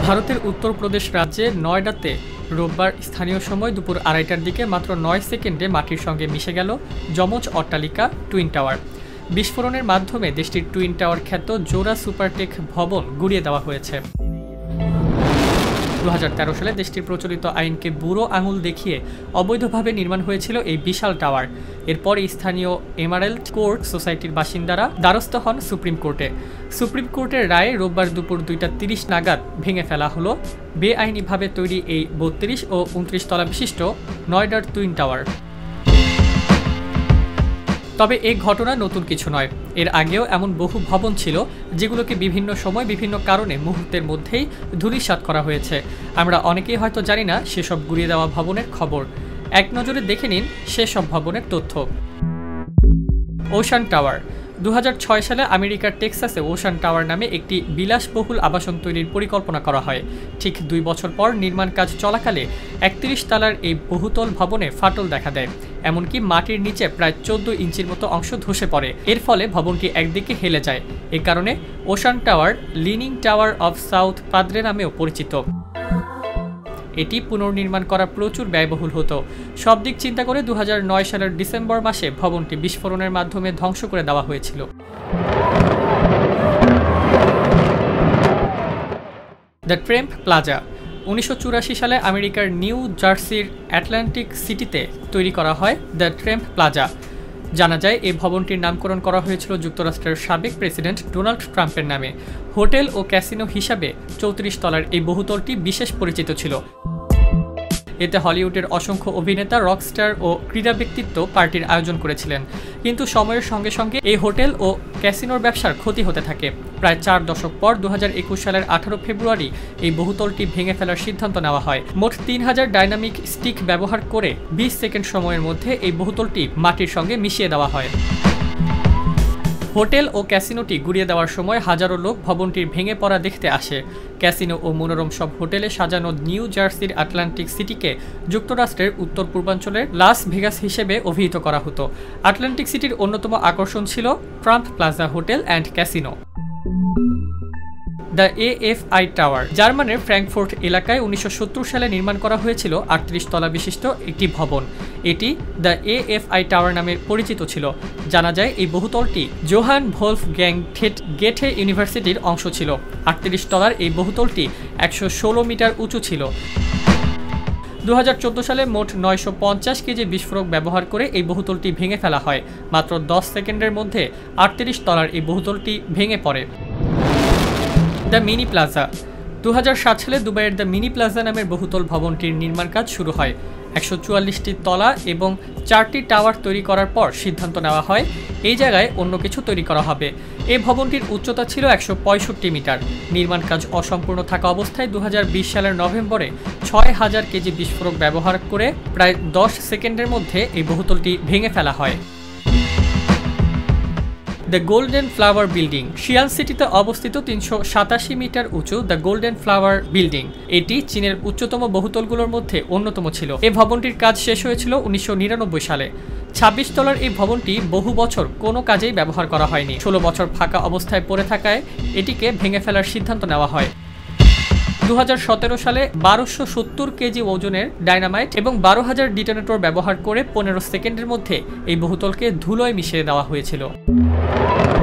ভারতের উত্তরপ্রদেশ রাজ্যে নয়ডাতে রোববার স্থানীয় সময় দুপুর 2:30টার দিকে মাত্র 9 সেকেন্ডে মাটির সঙ্গে মিশে গেল যমজ অট্টালিকা টুইন টাওয়ার। বিস্ফোরণের মাধ্যমে দেশটির টুইন টাওয়ার খ্যাত জোড়া সুপারটেক ভবন গুঁড়িয়ে দেওয়া হয়েছে। 2013 সালে দেশটির প্রচলিত আইনকে বুড়ো আঙুল দেখিয়ে অবৈধভাবে নির্মাণ হয়েছিল এই বিশাল টাওয়ার। এরপর স্থানীয় এমারেল্ড কোর্ট সোসাইটির বাসিন্দারা দ্বারস্থ হন সুপ্রিম কোর্টে। সুপ্রিম কোর্টের রায়ে রোববার দুপুর 2:30 নাগাদ ভেঙে ফেলা হলো বেআইনিভাবে তৈরি এই 32 ও 29 তলা বিশিষ্ট নয়ডার টুইন টাওয়ার। তবে এই ঘটনা নতুন কিছু নয়। এর আগেও এমন বহু ভবন ছিল যেগুলোকে বিভিন্ন সময় বিভিন্ন কারণে মুহূর্তের মধ্যেই ধূলিসাৎ করা হয়েছে। আমরা অনেকেই হয়তো জানি না সেসব গুঁড়িয়ে দেওয়া ভবনের খবর। এক নজরে দেখে নিন সেসব ভবনের তথ্য। Ocean tower. 2006 সালে আমেরিকার টেক্সাসে ওশান টাওয়ার নামে একটি বিলাসবহুল আবাসন তৈরির পরিকল্পনা করা হয়। ঠিক 2 বছর পর নির্মাণ কাজ চলাকালে 31 তলার এই বহুতল ভবনে ফাটল দেখা দেয়। এমনকি মাটির নিচে প্রায় 14 ইঞ্চির মতো অংশ ধসে পড়ে। এর ফলে ভবনটি একদিকে হেলে যায়। এ কারণে Ocean Tower leaning tower of South Padre নামেও পরিচিত। এটি পুনর্নির্মাণ করা প্রচুর ব্যয়বহুল হতো। সব দিক চিন্তা করে 2009 সালের ডিসেম্বর মাসে ভবনটি বিস্ফোরণের মাধ্যমে ধ্বংস করে দেওয়া হয়েছিল। The Trump plaza. 1984 সালে আমেরিকার নিউ জার্সির অ্যাটলান্টিক সিটিতে তৈরি করা হয় দ্য ট্রাম্প প্লাজা। জানা যায় এই ভবনটির নামকরণ করা হয়েছিল যুক্তরাষ্ট্রের সাবেক প্রেসিডেন্ট ডোনাল্ড ট্রাম্পের নামে। হোটেল ও ক্যাসিনো হিসাবে 34 তলার এই বহুতলটি বিশেষ পরিচিত ছিল। এতে হলিউডের অসংখ্য অভিনেতা, রকস্টার ও ক্রীড়া ব্যক্তিত্ব পার্টির আয়োজন করেছিলেন। কিন্তু সময়ের সঙ্গে সঙ্গে এই হোটেল ও ক্যাসিনোর ব্যবসার ক্ষতি হতে থাকে। প্রায় 4 দশক পর 2021 সালের 18 ফেব্রুয়ারি এই বহুতলটি ভেঙে ফেলার সিদ্ধান্ত নেওয়া হয়। মোট 3000 ডাইনামিক স্টিক ব্যবহার করে 20 সেকেন্ড সময়ের মধ্যে এই বহুতলটি মাটির সঙ্গে মিশিয়ে দেওয়া হয়। হোটেল ও ক্যাসিনোটি গুঁড়িয়ে দেওয়ার সময় হাজারো লোক ভবনটির ভেঙে পড়া দেখতে আসে। ক্যাসিনো ও মনোরম সব হোটেলে সাজানো নিউ জার্সির আটলান্টিক সিটিকে যুক্তরাষ্ট্রের উত্তর পূর্বাঞ্চলের লাস ভেগাস হিসেবে অভিহিত করা হতো। আটলান্টিক সিটির অন্যতম আকর্ষণ ছিল Trump Plaza hotel and casino. The AFI tower. জার্মানের ফ্র্যাঙ্কফুর্ট এলাকায় 1970 সালে নির্মাণ করা হয়েছিল 38 তলা বিশিষ্ট একটি ভবন। এটি দ্য AFI টাওয়ার নামে পরিচিত ছিল। জানা যায় এই বহুতলটি জোহান ভলফগ্যাং গেটে ইউনিভার্সিটির অংশ ছিল। 38 তলার এই বহুতলটি 116 মিটার উঁচু ছিল। 2014 সালে মোট 950 কেজি বিস্ফোরক ব্যবহার করে এই বহুতলটি ভেঙে ফেলা হয়। মাত্র 10 সেকেন্ডের মধ্যে 38 তলার এই বহুতলটি ভেঙে পড়ে। The mini plaza. 2007 সালে দুবাইয়ের দ্য মিনি প্লাজা নামের বহুতল ভবনটির নির্মাণ কাজ শুরু হয়। 144টি তলা এবং 4টি টাওয়ার তৈরি করার পর সিদ্ধান্ত নেওয়া হয় এই জায়গায় অন্য কিছু তৈরি করা হবে। এই ভবনটির উচ্চতা ছিল 165 মিটার। নির্মাণ কাজ অসম্পূর্ণ থাকা অবস্থায় 2020 সালের নভেম্বরে 6000 কেজি বিস্ফোরক ব্যবহার করে প্রায় 10 সেকেন্ডের মধ্যে এই বহুতলটি ভেঙে ফেলা হয়। The Golden Flower building. Xian সিটিতে অবস্থিত 387 মিটার উঁচু দ্য গোল্ডেন ফ্লাওয়ার বিল্ডিং। এটি চীনের উচ্চতম বহুতলগুলোর মধ্যে অন্যতম ছিল। এই ভবনটির কাজ শেষ হয়েছিল 1999 সালে। 26 তলার এই ভবনটি বহু বছর কোনো কাজেই ব্যবহার করা হয়নি। 16 বছর ফাঁকা অবস্থায় পড়ে থাকায় এটিকে ভেঙে ফেলার সিদ্ধান্ত নেওয়া হয়। 2017 সালে 1270 কেজি ওজনের ডাইনামাইট এবং 12,000 ডিটোনেটর ব্যবহার করে 15 সেকেন্ডের মধ্যে এই বহুতলকে ধুলোয় মিশিয়ে দেওয়া হয়েছিল।